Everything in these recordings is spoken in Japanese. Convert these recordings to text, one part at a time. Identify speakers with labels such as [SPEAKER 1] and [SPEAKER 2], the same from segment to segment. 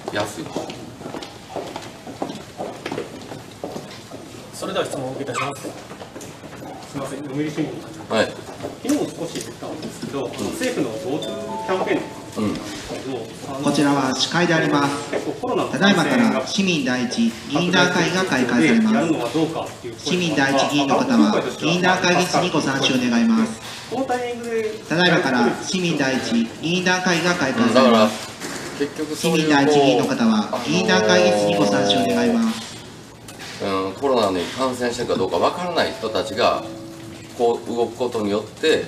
[SPEAKER 1] 安い。
[SPEAKER 2] それでは質問をお受けいたします。すみません、読売新聞の
[SPEAKER 1] はい。
[SPEAKER 2] 昨日も少し言ったんですけど、政府の GoTo キャンペーンなんですけど、
[SPEAKER 3] こちらは司会であります。
[SPEAKER 2] 結構コロナの
[SPEAKER 3] ただいまから市民第一議員団会が開会されます。市民第一議員の方は議員団会議室にご参集願います。ただいまから市民第一議員団会が開会されます。市民第一議員の方は議員団会議室にご参集願います。
[SPEAKER 1] コロナに感染してるかどうかわからない人たちがこう動くことによって、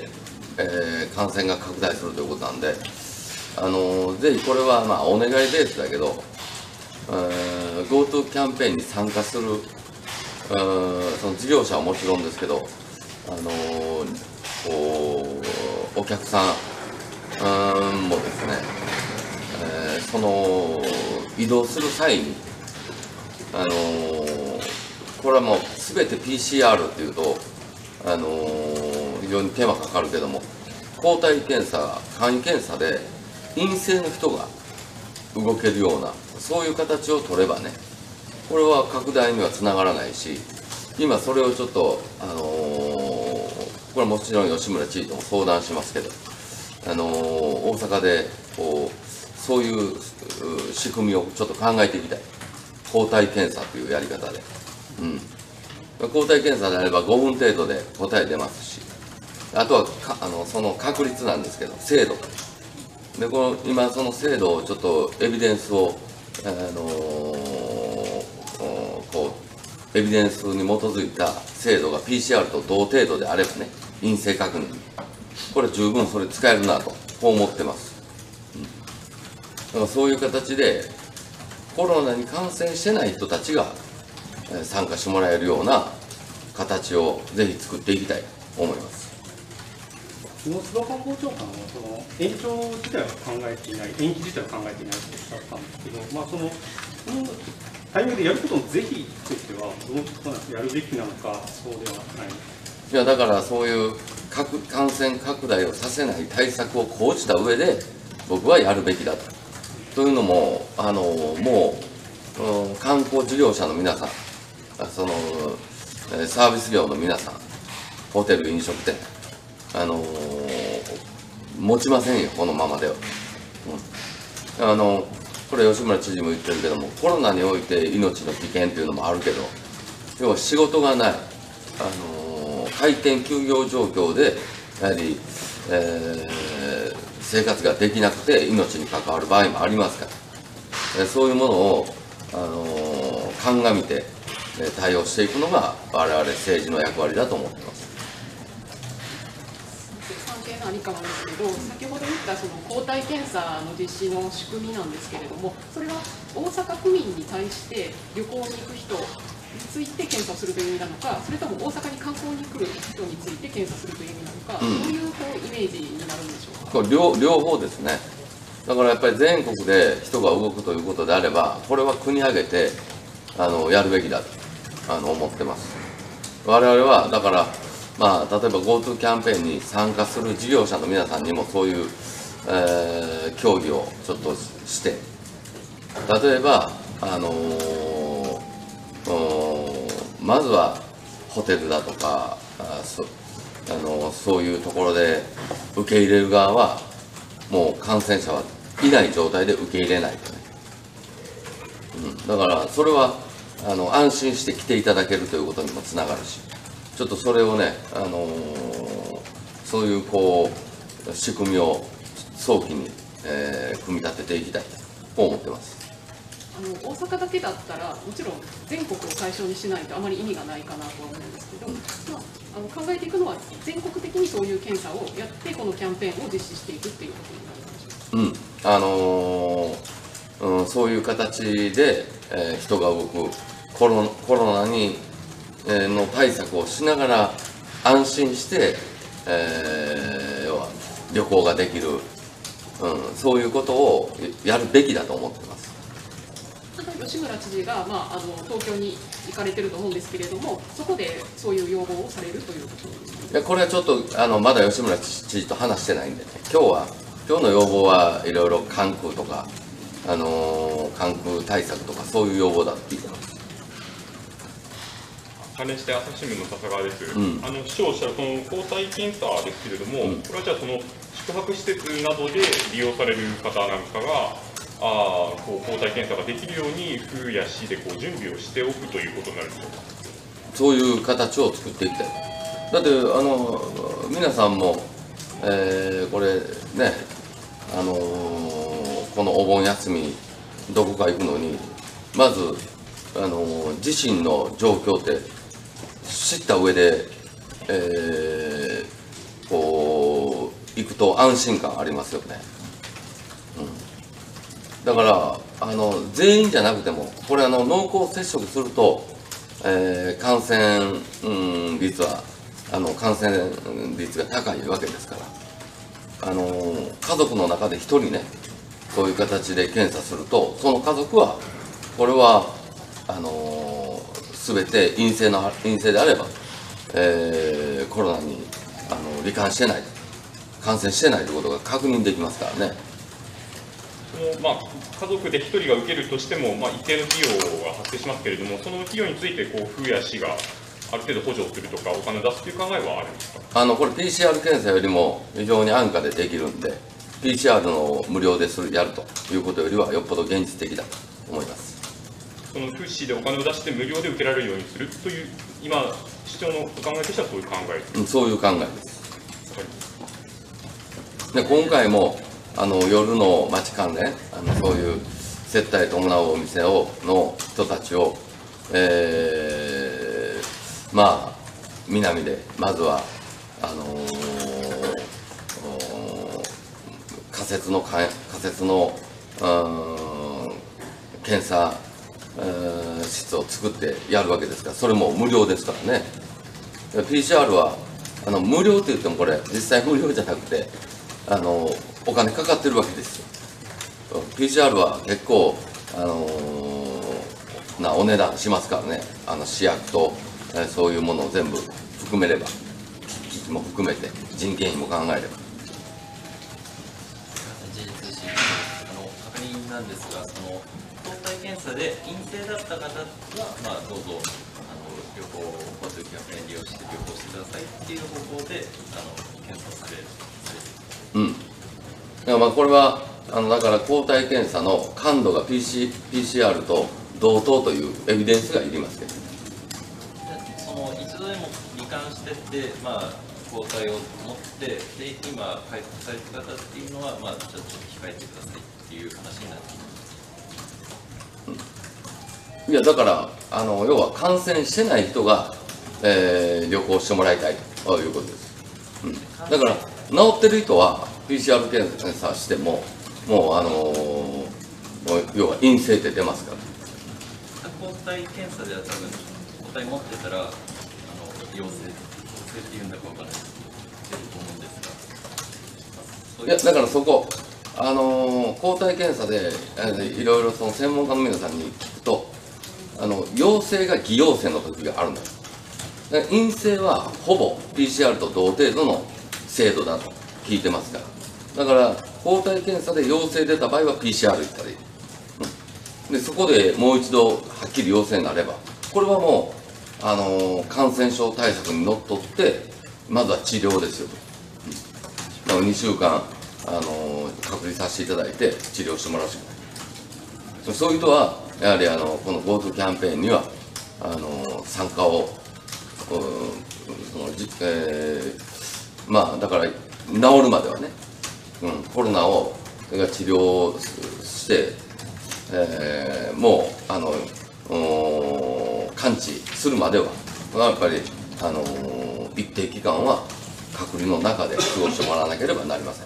[SPEAKER 1] 感染が拡大するということなんで、ぜひこれはまあお願いベースだけど、GoTo キャンペーンに参加するその事業者はもちろんですけど、お客さんもですね、その移動する際にこれはもう全て PCR っていうと非常に手間かかるけども、抗体検査、簡易検査で陰性の人が動けるようなそういう形を取ればね、これは拡大にはつながらないし、今それをちょっとこれはもちろん吉村知事とも相談しますけど、大阪でこうそういう仕組みをちょっと考えていきたい。抗体検査というやり方で、抗体検査であれば5分程度で答え出ますし、あとはその確率なんですけど、精度で今その精度をちょっとエビデンスをエビデンスに基づいた精度が PCR と同程度であればね、陰性確認、これ十分それ使えるなとこう思ってます。だからそういう形でコロナに感染してない人たちが参加してもらえるような形をぜひ作っていきたいと思います。
[SPEAKER 2] 菅官房長官はその延長自体は考えていない、延期自体は考えていないとおっしゃったんですけど、そのタイミングでやることの是非としてはどういうことなんですか、やるべきなのか、そうではないのか。
[SPEAKER 1] いやだからそういう感染拡大をさせない対策を講じた上で僕はやるべきだと。というのももう観光事業者の皆さん、そのサービス業の皆さん、ホテル飲食店持ちませんよこのままでは。これ吉村知事も言ってるけども、コロナにおいて命の危険というのもあるけど、要は仕事がない開店休業状況でやはり、生活ができなくて命に関わる場合もありますから、そういうものを鑑みて対応していくのが我々政治の役割だと思っています。
[SPEAKER 4] 関係のありかなんですけど、先ほど言ったその抗体検査の実施の仕組みなんですけれども、それは大阪府民に対して旅行に行く人について検査をするという意味なのか、それとも大阪に観光に来る人について検査するという意味なのか、どういうイメージになるんでしょうか。
[SPEAKER 1] これ両方ですね。だからやっぱり全国で人が動くということであれば、これは国挙げてやるべきだと思ってます。我々はだから例えば GoTo キャンペーンに参加する事業者の皆さんにもそういう、協議をちょっとして、例えばまずはホテルだとかそういうところで受け入れる側はもう感染者はいない状態で受け入れないとね、だからそれは安心して来ていただけるということにもつながるし、ちょっとそれをね、そういう仕組みを早期に、組み立てていきたいと思ってます。
[SPEAKER 4] 大阪だけだったらもちろん全国を対象にしないとあまり意味がないかなとは思うんですけど、考えていくのは全国的にそういう検査をやってこのキャンペーンを実施していくっていうことになるんでしょうか。
[SPEAKER 1] そういう形で、人が動くコロナに、の対策をしながら安心して、要は旅行ができる、そういうことをやるべきだと思ってます。
[SPEAKER 4] 吉村知事が、東京に行かれてると思うんですけれども、そこでそういう要望をされるということですか。
[SPEAKER 1] いやこれはちょっとまだ吉村知事と話してないんでね、今日の要望はいろいろ関空とか関空対策とかそういう要望だと聞いてます。
[SPEAKER 5] 関連して朝日新聞の笹川です。市長おっしゃるその抗体検査ですけれども、これはじゃあその宿泊施設などで利用される方なんかが抗体検査ができるように府や市で準備をしておくということになるんでしょうか。
[SPEAKER 1] そういう形を作っていきたい。だって皆さんも、これねこのお盆休みどこか行くのにまず自身の状況って知った上で、行くと安心感ありますよね。だから全員じゃなくてもこれ濃厚接触すると、感染率は感染率が高いわけですから家族の中で1人ねそういう形で検査するとその家族はこれは全て陰性であれば、コロナに罹患してない感染してないということが確認できますからね。
[SPEAKER 5] 家族で1人が受けるとしても、一定の費用が発生しますけれども、その費用について府や市がある程度補助するとか、お金を出すという考えはあるんですか。これ、PCR 検査よりも非常に安価でできるんで、PCR の無料でやるということよりは、よっぽど現実的だと思います。 その府市でお金を出して無料で受けられるようにするという、今、市長のお考えとしてはそういう考えですか。
[SPEAKER 1] そういう考えです。で今回も夜の街関連そういう接待伴うお店の人たちを、南でまずは仮設の検査室を作ってやるわけですからそれも無料ですからね。PCR は無料って言ってもこれ実際無料じゃなくてお金かかってるわけですよ。PCR は結構なお値段しますからね。試薬とそういうものを全部含めれば機器も含めて人件費も考えれば。
[SPEAKER 6] 事実確認なんですが、その抗体検査で陰性だった方はどうぞ旅行交通キャンペーン利用して旅行してくださいっていう方向で検査される。
[SPEAKER 1] これはだから抗体検査の感度が PCR と同等というエビデンスがいりますけど、
[SPEAKER 6] その一度でも罹患してって抗体を持ってで今回復された方っていうのはちょっと控えてくださいっていう話になっています。
[SPEAKER 1] いやだから要は感染してない人が、旅行してもらいたいということです。だから治ってる人は PCR 検査してももう要は陰性って出ますから。
[SPEAKER 6] 抗体検査では多分抗体持ってたら陽性っていうんだかわからないと思うんですが。
[SPEAKER 1] いやだからそこ抗体検査でいろいろその専門家の皆さんに聞くと陽性が偽陽性の時があるんだ。陰性はほぼ PCR と同程度の精度だと聞いてますから。だから抗体検査で陽性出た場合は PCR 行ったらいい。でそこでもう一度はっきり陽性になればこれはもう感染症対策にのっとってまずは治療ですよ。だから2週間隔離させていただいて治療してもらうしかない。そういう人はやはりこの GoTo キャンペーンには参加をだから治るまではね、コロナを治療して、もう完治するまではやっぱり一定期間は隔離の中で過ごしてもらわなければなりません。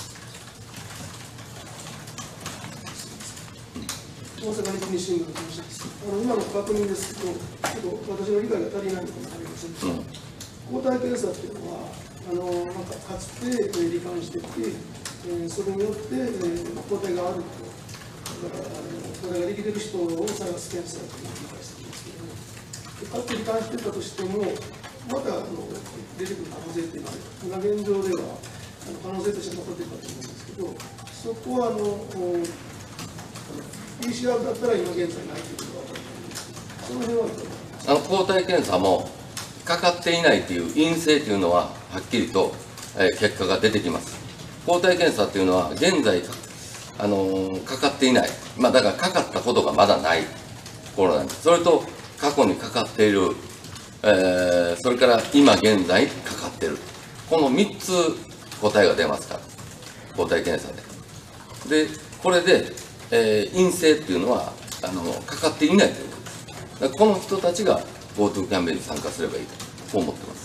[SPEAKER 7] 大阪日経新聞の話です。今の確認ですけど、ちょっと私の理解が足りないのかもしれませんが、抗体検査っていうのはかつて罹患してきて、それによって抗体があると、だから抗体ができている人を探す検査というのを理解してるんですけども、かつて罹患してたとしても、また出てくる可能性っていうのは、今現状では可能性として残っているかと思うんですけど、そこは PCR だったら今現在ないということだその辺は
[SPEAKER 1] 抗体検査もかかっていないという陰性というのははっきりと、結果が出てきます。抗体検査というのは現在かかっていない、だからかかったことがまだないコロナに、それと過去にかかっている、それから今現在かかっている、この3つ答えが出ますから抗体検査で。でこれで、陰性っていうのはかかっていないということです。この人たちが GoTo キャンペーンに参加すればいいと思ってます。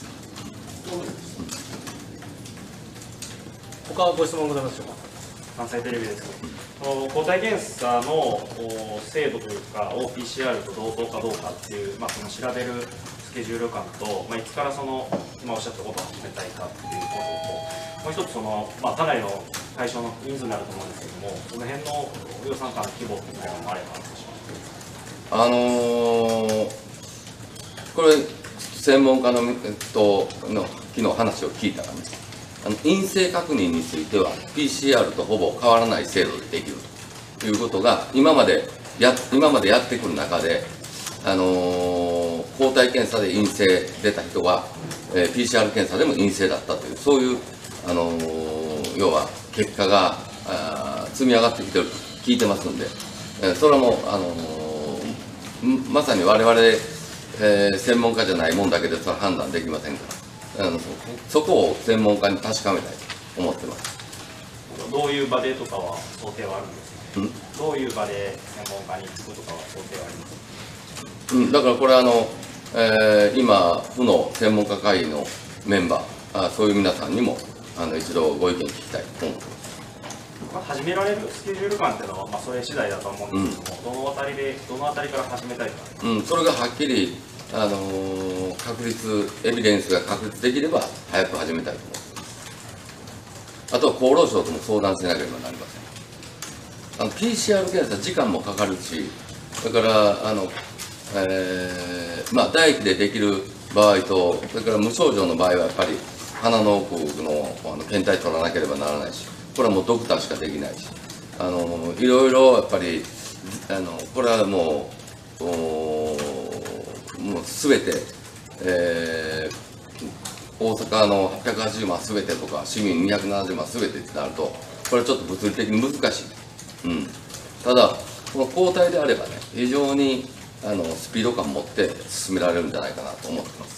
[SPEAKER 8] 他ご質問ございますでしょうか。関西テレビです。抗体検査の精度というかを PCR と同等かどうかっていう、その調べるスケジュール感と、いつから今おっしゃったことを始めたいかっていうことと、もう一つかなりの対象の人数になると思うんですけども、その辺の予算感の規模みたいなのもあれば
[SPEAKER 1] これ専門家の昨日話を聞いたらね、陰性確認については PCR とほぼ変わらない精度でできるということが今までやってくる中で、抗体検査で陰性出た人は、PCR 検査でも陰性だったという、そういう、要は結果が積み上がってきてると聞いてますので、それはもうまさに我々、専門家じゃないもんだけでそれは判断できませんから、そこを専門家に確かめたいと思ってます。
[SPEAKER 8] どういう場でとかは想定はあるんですか。どういう場で専門家に聞くとかは想定はありますか。
[SPEAKER 1] だからこれ今府の専門家会議のメンバーそういう皆さんにも一度ご意見聞きたいと思ってます。
[SPEAKER 8] 始められるスケジュール感っていうのは、それ次第だと思うんですけども、どのあたりから始めたいか、
[SPEAKER 1] それがはっきりエビデンスが確立できれば早く始めたいと思います。あとは厚労省とも相談しなければなりません。PCR 検査時間もかかるし、それから唾液でできる場合と、それから無症状の場合はやっぱり鼻の奥の検体取らなければならないし、これはもうドクターしかできないし、いろいろやっぱりこれはもう全て、大阪の880万全てとか市民270万全てってなると、これはちょっと物理的に難しい。ただこの抗体であればね、非常にスピード感を持って進められるんじゃないかなと思ってます。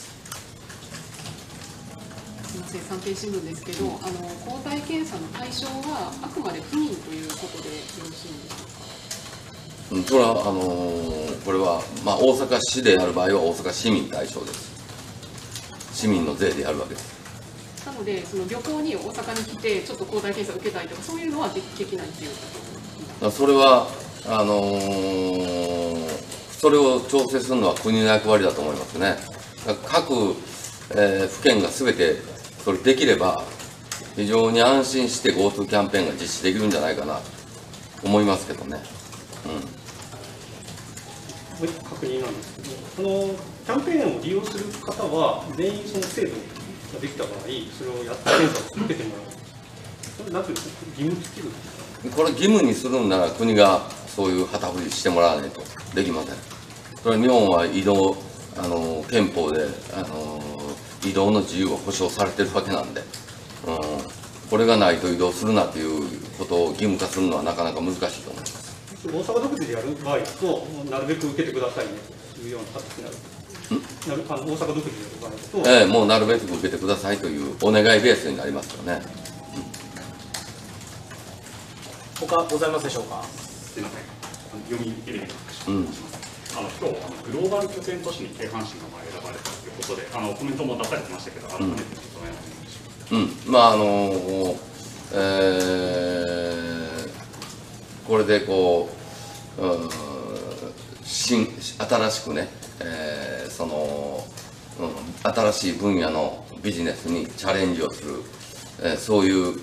[SPEAKER 4] すみません、産経新聞ですけど、抗体検査の対象はあくまで府民ということでよろしいんでしょうか。
[SPEAKER 1] それはこれは、大阪市でやる場合は大阪市民対象です。市民の税でやるわけです。
[SPEAKER 4] なので、その旅行に大阪に来て、ちょっと抗体検査を受けたいとか、そういうのはできないということ。
[SPEAKER 1] それはそれを調整するのは国の役割だと思いますね。各、府県がすべてそれできれば、非常に安心して GoTo キャンペーンが実施できるんじゃないかなと思いますけどね。
[SPEAKER 2] 確認なんですけど、そのキャンペーンを利用する方は、全員その制度ができた場合、それをやって検査を受けてもらう、それなんていうか、義務付けるんですか。
[SPEAKER 1] これ、義務にするんなら、国がそういう旗振りしてもらわないとできません。それは日本は移動、憲法で移動の自由を保障されてるわけなんで、これがないと移動するなということを義務化するのはなかなか難しいと思います。
[SPEAKER 2] 大阪独自でやる場合だと、なるべく受けてくださいねというような形になる。大阪独自でやる場合だと、
[SPEAKER 1] もうなるべく受けてくださいというお願いベースになりますよね。
[SPEAKER 8] 他ございますでしょうか。
[SPEAKER 9] すみません、読み入れて今日グローバル拠点都市に京阪神が選ばれたということで、コメントも出されてましたけど、改めてお願いします。
[SPEAKER 1] これで新しくね、新しい分野のビジネスにチャレンジをする、そういう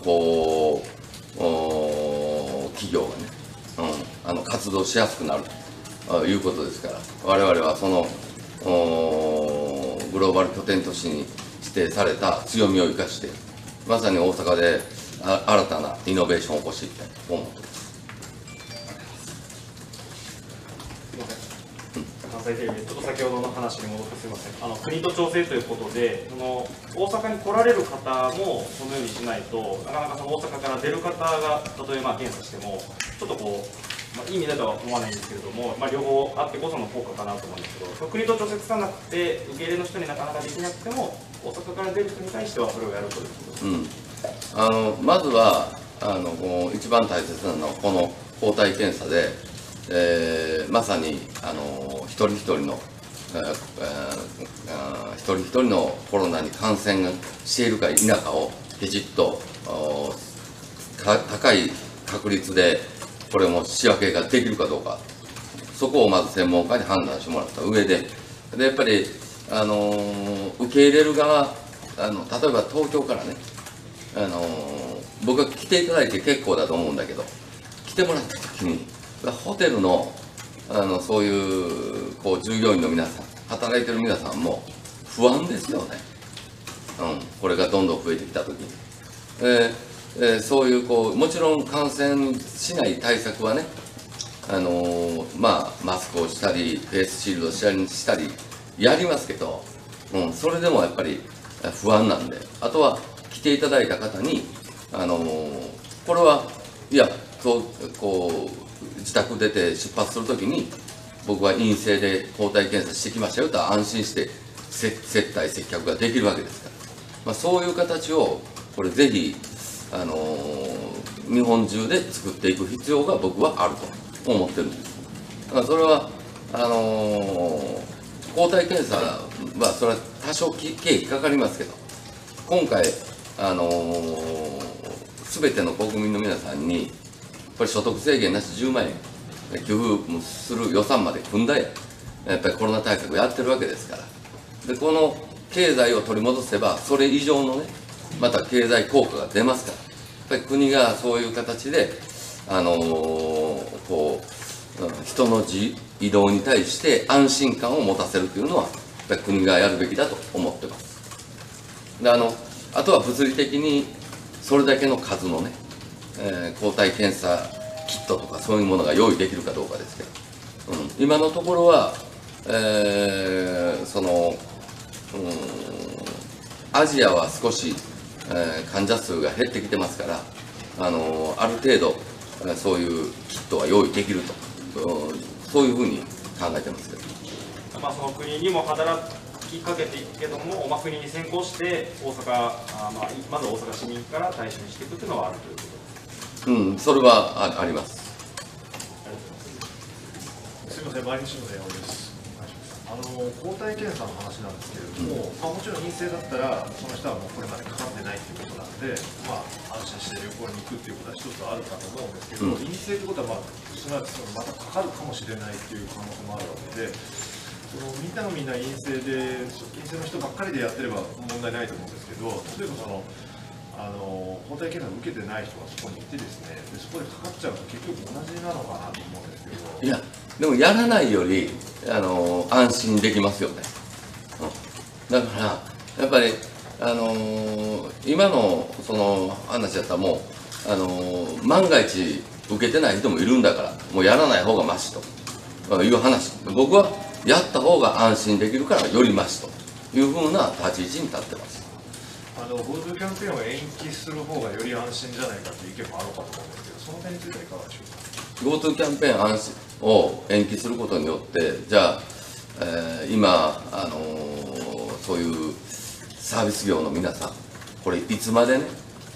[SPEAKER 1] 企業がね、活動しやすくなるということですから、我々はそのグローバル拠点都市に指定された強みを生かして、まさに大阪で新たなイノベーションを起こしていきたいと思っています。
[SPEAKER 8] 関西テレビでちょっと先ほどの話に戻ってすみません。国と調整ということで、大阪に来られる方もそのようにしないと、なかなかその大阪から出る方が例えば検査してもちょっとこう、いい意味だとは思わないんですけれども、両方あってこその効果かなと思うんですけど、国と調整つかなくて受け入れの人になかなかできなくても、大阪から出る人に対してはそれをやるということですか。
[SPEAKER 1] まずは一番大切なのはこの抗体検査で、まさに一人一人のコロナに感染しているか否かをきちっと高い確率でこれも仕分けができるかどうか、そこをまず専門家に判断してもらった上で、やっぱり受け入れる側、例えば東京からね、僕が来ていただいて結構だと思うんだけど、来てもらった時にホテルのそういう従業員の皆さん、働いてる皆さんも不安ですよね、これがどんどん増えてきた時に、そういうもちろん感染しない対策はね、マスクをしたりフェイスシールドをしたりやりますけど、それでもやっぱり不安なんで、あとは来ていただいた方にこれはいや自宅出て出発するときに僕は陰性で抗体検査してきましたよと安心して接待接客ができるわけですから、そういう形をこれぜひ日本中で作っていく必要が僕はあると思ってるんです。だからそれは抗体検査はそれは多少経費かかりますけど、今回全ての国民の皆さんにこれ所得制限なし10万円給付する予算まで組んだやっぱりコロナ対策をやってるわけですから、でこの経済を取り戻せばそれ以上のねまた経済効果が出ますから、やっぱり国がそういう形で人の移動に対して安心感を持たせるというのはやっぱり国がやるべきだと思ってます。であとは物理的にそれだけの数のね、抗体検査キットとかそういうものが用意できるかどうかですけど、今のところは、アジアは少し、患者数が減ってきてますから、ある程度そういうキットは用意できると、そういうふうに考えてますけど。
[SPEAKER 8] その国にも働きかけていくけども、国に先行して大阪、まず大阪市民から対象にしていくというのはあるということです。
[SPEAKER 1] それはあります。
[SPEAKER 10] すみません、毎日の電話です。抗体検査の話なんですけれども、もちろん陰性だったら、その人はもうこれまでかかってないということなんで、安心して旅行に行くっていうことは一つあるかと思うんですけど、陰性ってことは、すなわちまたかかるかもしれないっていう可能性もあるわけで、みんな陰性で、陰性の人ばっかりでやってれば問題ないと思うんですけど、例えば抗体検査を受けてない人がそこにいてですね、そこでかかっちゃうと結局同じなのかなと思うんですけど。
[SPEAKER 1] いやでもやらないより安心できますよね、だからやっぱり今のその話だったらもう万が一受けてない人もいるんだからもうやらない方がマシという話、僕はやった方が安心できるからよりマシというふうな立ち位置に立ってます。
[SPEAKER 10] GoTo キャンペーンを延期する方がより安心じゃないかという意見もあるかと思うんですけど、その点についてはいかがでしょうか。
[SPEAKER 1] GoTo キャンペーンを延期することによってじゃあ、今そういうサービス業の皆さんこれいつまでね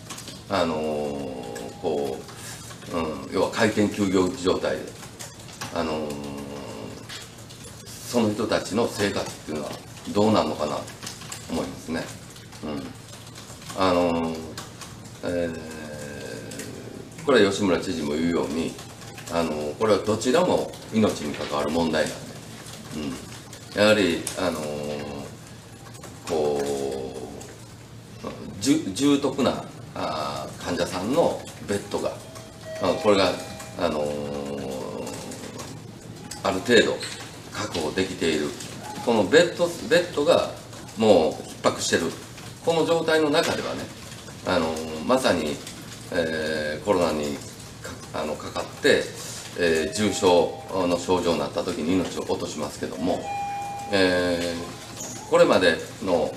[SPEAKER 1] 要は回転休業状態でその人たちの生活っていうのはどうなるのかなと思いますね。これは吉村知事も言うようにこれはどちらも命に関わる問題なんで、やはり重篤な患者さんのベッドがこれがある程度確保できている、このベッドがもう逼迫してるこの状態の中ではねまさにコロナにかかって重症の症状になった時に命を落としますけども、これまでの、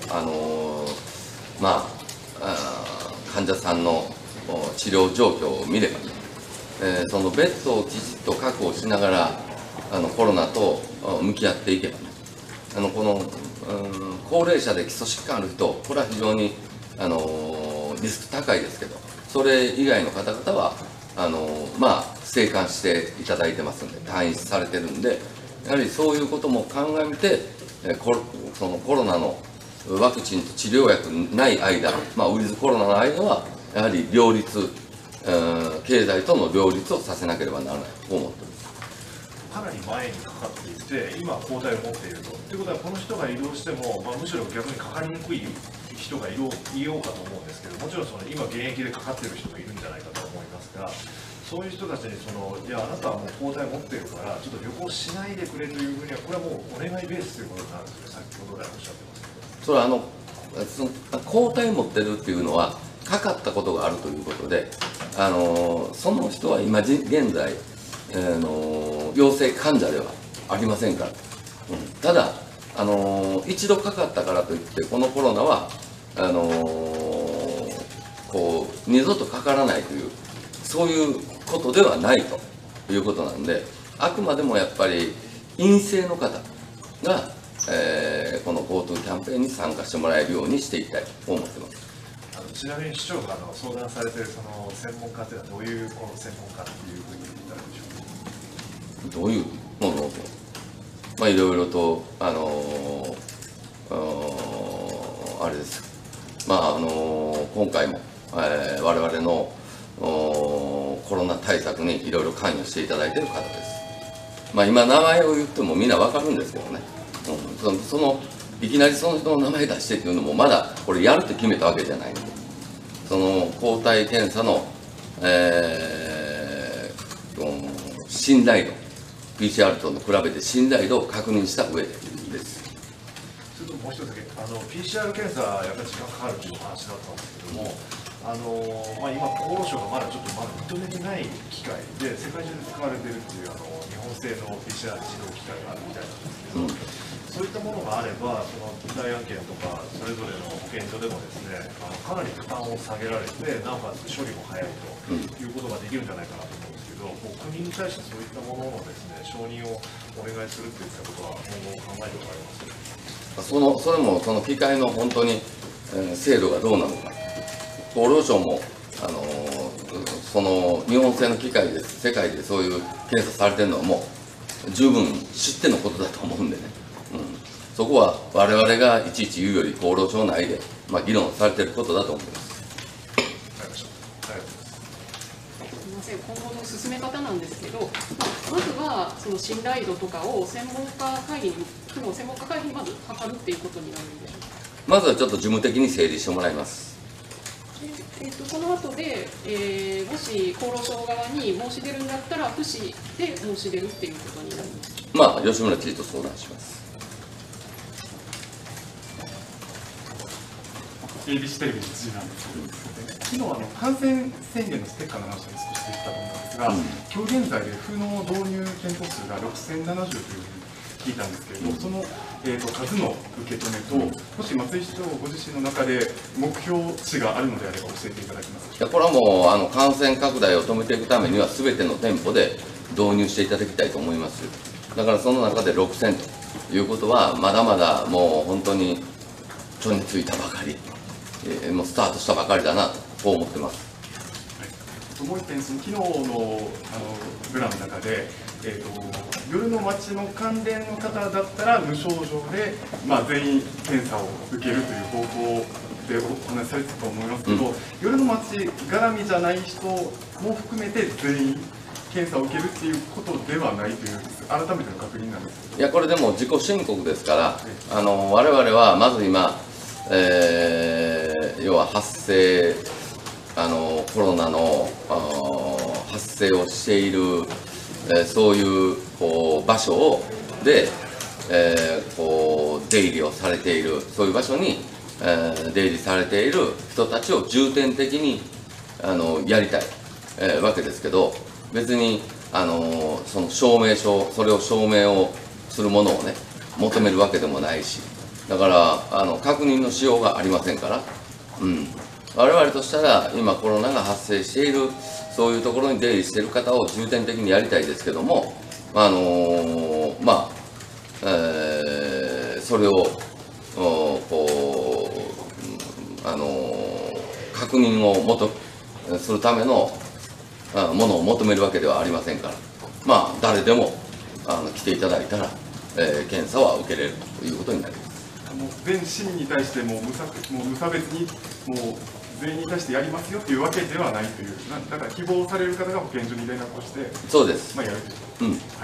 [SPEAKER 1] 患者さんの治療状況を見ればね、そのベッドをきちっと確保しながらコロナと向き合っていけばね、この、高齢者で基礎疾患ある人、これは非常にリスク高いですけど、それ以外の方々は生還していただいてますんで、退院されてるんで、やはりそういうことも鑑みて、そのコロナのワクチンと治療薬ない間、ウィズコロナの間は、やはり両立、経済との両立をさせなければならないと思っています。
[SPEAKER 10] かなり前にかかっていて、今、抗体を持っていると。ということは、この人が移動しても、むしろ逆にかかりにくい人がいようかと思うんですけど、もちろん今、現役でかかっている人もいるんじゃないかと思いますが、そういう人たちにいや、あなたはもう抗体持っているから、ちょっと旅行しないでくれというふうには、これはもうお願いベースということになるんですね、先ほど来おっしゃってますけど。
[SPEAKER 1] それはその抗体持ってるっていうのは、かかったことがあるということで、その人は今現在、陽性患者ではありませんから、ただ一度かかったからといってこのコロナは二度とかからないというそういうことではないということなんで、あくまでもやっぱり陰性の方が、この GoTo キャンペーンに参加してもらえるようにしていきたいと思ってます。
[SPEAKER 10] ちなみに市長が相談されている専門家というのはどういう専門家っていうふうに言ったらいいでしょうか。
[SPEAKER 1] どういうものと、いろいろとあれです。今回も、我々のコロナ対策にいろいろ関与していただいている方です。今名前を言ってもみんな分かるんですけどね、いきなりその人の名前出してっていうのもまだこれやるって決めたわけじゃないので、その抗体検査の、信頼度 PCR と比べて信頼度を確認した上でです。
[SPEAKER 10] それともう一つだけPCR 検査やっぱり時間かかるという話だったんですけども、今厚労省がまだ認めてない機械で世界中で使われているっていう日本製の PCR 治療機械があるみたいなんですけど、そういったものがあれば、代案件とかそれぞれの保健所でもですね、かなり負担を下げられて、なおかつ処理も早いということができるんじゃないかなと思うんですけど、国に対してそういったもののですね、承認をお願いするといったことは今後考えておられますか。
[SPEAKER 1] それもその機械の本当に、精度がどうなのか、厚労省もその日本製の機械で世界でそういう検査されてるのはもう十分知ってのことだと思うんでね、そこは我々がいちいち言うより厚労省内で、議論されていることだと思います。
[SPEAKER 4] すみません、今後の進め方なんですけど、まずはその信頼度とかを専門家会議にまず測るっていうことになるんでしょうか。
[SPEAKER 1] まずはちょっと事務的に整理してもらいます。
[SPEAKER 4] その後で、もし厚労省側に申し出るんだったら、府市で申し出るっていうことになります。
[SPEAKER 1] 吉村知事と相談します。
[SPEAKER 11] ABC テレビの辻なんですけど、昨日感染宣言のステッカーの話を少し出てきたと思うんですが、今日現在で府の導入検討数が6070というふうに聞いたんですけれど、その、数の受け止めと、もし松井市長ご自身の中で目標値があるのであれば教えていただけますか。
[SPEAKER 1] これはもう感染拡大を止めていくためには、すべての店舗で導入していただきたいと思います。だからその中で6000ということは、まだまだもう本当にちょについたばかり、もうスタートしたばかりだなと思ってます。
[SPEAKER 11] もう一点、昨日のブラの中で、夜の街の関連の方だったら無症状で、全員検査を受けるという方向でお話しされてたと思いますけど、夜の街絡みじゃない人も含めて全員検査を受けるっていうことではないという、改めての確認なんですけど。
[SPEAKER 1] これでも自己申告ですから、我々はまず今、要は発生コロナの発生をしている、そういう場所で、出入りをされている、そういう場所に、出入りされている人たちを重点的にやりたい、わけですけど、別にその証明書、それを証明をするものをね、求めるわけでもないし、だから確認のしようがありませんから、我々としたら、今、コロナが発生している、そういうところに出入りしている方を重点的にやりたいですけども、それを確認をするためのものを求めるわけではありませんから、誰でも来ていただいたら、検査は受けれるということになります。
[SPEAKER 11] 全市民に対してもう無差別にもう全員に対してやりますよというわけではないという、だから希望される方が保健所に連絡をして、
[SPEAKER 1] そうです。
[SPEAKER 11] やるということ。はい。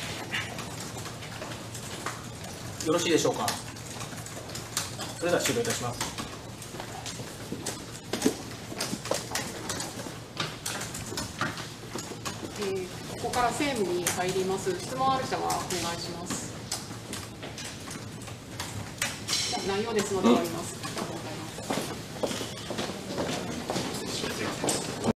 [SPEAKER 8] よろしいでしょうか。それでは終了いたします。
[SPEAKER 4] ここから政務に入ります。質問ある人はお願いします。内容ですので終わります。